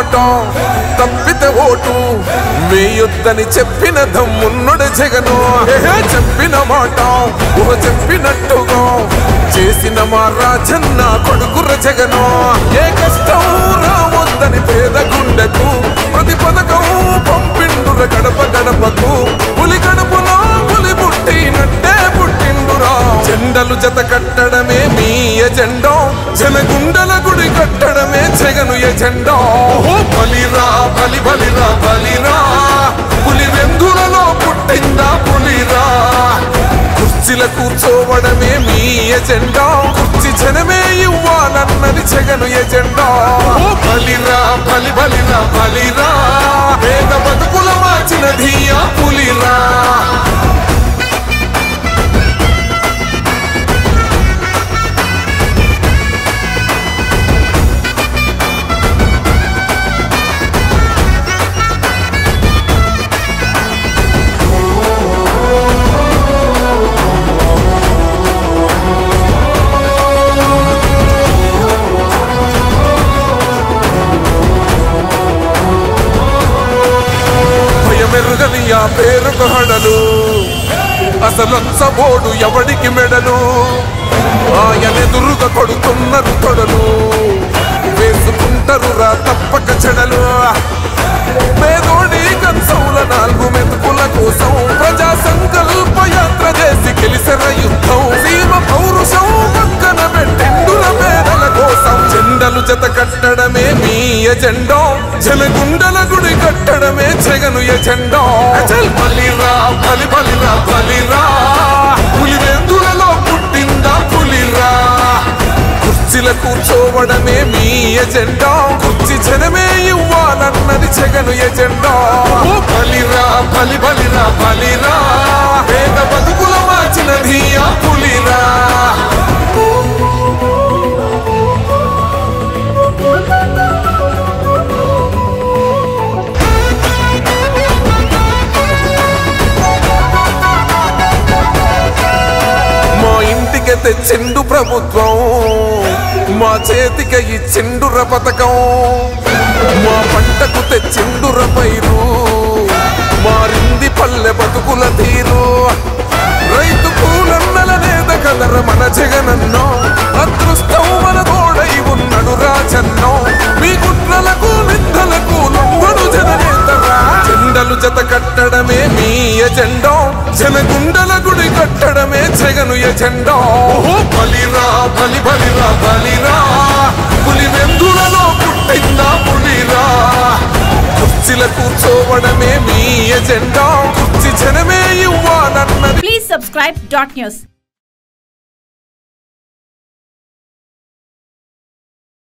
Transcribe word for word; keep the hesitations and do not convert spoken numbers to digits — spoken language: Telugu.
మాట తప్పితే ఓటు వేయొద్దని చెప్పిన దమ్మున్నడు జగను చెప్పిన మాట ఊహ చెప్పినట్టుగా చేసిన మా రాజన్న కొడుకుర జగను ఏ కష్టం రావద్దని పేద గుండెకు ప్రతి పథకం పంపిండుర గడప గడపకు పులి గడపలో పులి పుట్టినట్టే పుట్టిండురా జెండలు జత కట్టడమే మీ ఎజెండా జనగుండల గుడి కట్టడమే జగను ఎజెండా బలిరా బలి బలిరా బలిరా పులి వెందులలో పుట్టిందా పులిరా కుర్చీల కూర్చోవడమే మీ ఎజెండా కుర్చీ జనమే ఇవ్వాలన్నది జగను ఎజెండా బలిరా బలి బలిరా బలిరా పేద బతుకుల మార్చినది ఆ పులిరా మెరుగని ఆ పేరుకు హడలు అసలొచ్చబోడు ఎవడికి మెడలు ఆయనెదురుగా కొడుతున్నారు తొడలు వేసుకుంటారు రా తప్పక చెడలు పేదోడి కంచౌల నాలుగు మెతుకుల కోసం ప్రజా సంకల్ప యాత్ర చేసి గెలిసిన యుద్ధం సీమ పౌరుషం పక్కన పెట్టిండుల పేదల కోసం జెండలు జత కట్టడమే మీ ఎజెండా జనగుండల గుడి కట్టడమే జగను ఎజెండా బలిరా బలి బలిరా బలిరా పులి వెందులలో పుట్టిందా పులిరా కుర్చీల కూర్చోవడమే మీ ఎజెండా కుర్చీ జనమే ఇవ్వాలన్నది జగను ఎజెండా బలిరా బలి బలిరా బలిరా పేద బతుకుల మార్చినది ఆ పులిరా తెచ్చిండు ప్రభుత్వం మా చేతికి ఇచ్చిండుర పథకం మా పంటకు తెచ్చిండుర పైరు మారింది పల్లె బతుకుల తీరు రైతు కూలన్నల నేత కలర మన జగనన్నో అదృష్టం మన తోడై ఉన్నడు రాజన్నో మీ కుట్రలకు నిందలకు లొంగడు జననేతరా జెండలు జత కట్టడమే మీ ఎజెండా జనగుండల గుడి కట్టడమే జగను ఎజెండా బలిరా బలి బలిరా బలిరా పులి వెందులలో పుట్టిందా పులిరా కుర్చీల కూర్చోవడమే మీ ఎజెండా కుర్చీ జనమే ఇవ్వాలన్నది. Please subscribe dot news.